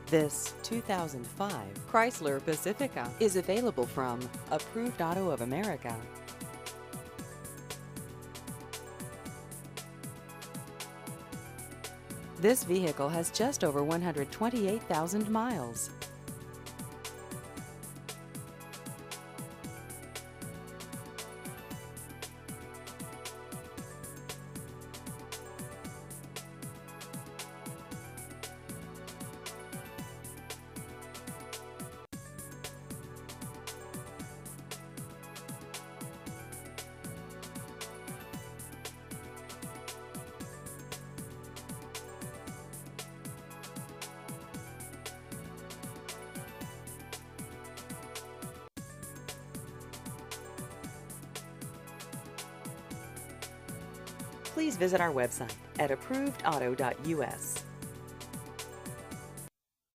This 2005 Chrysler Pacifica is available from Approved Auto of America. This vehicle has just over 128,000 miles. Please visit our website at approvedauto.us.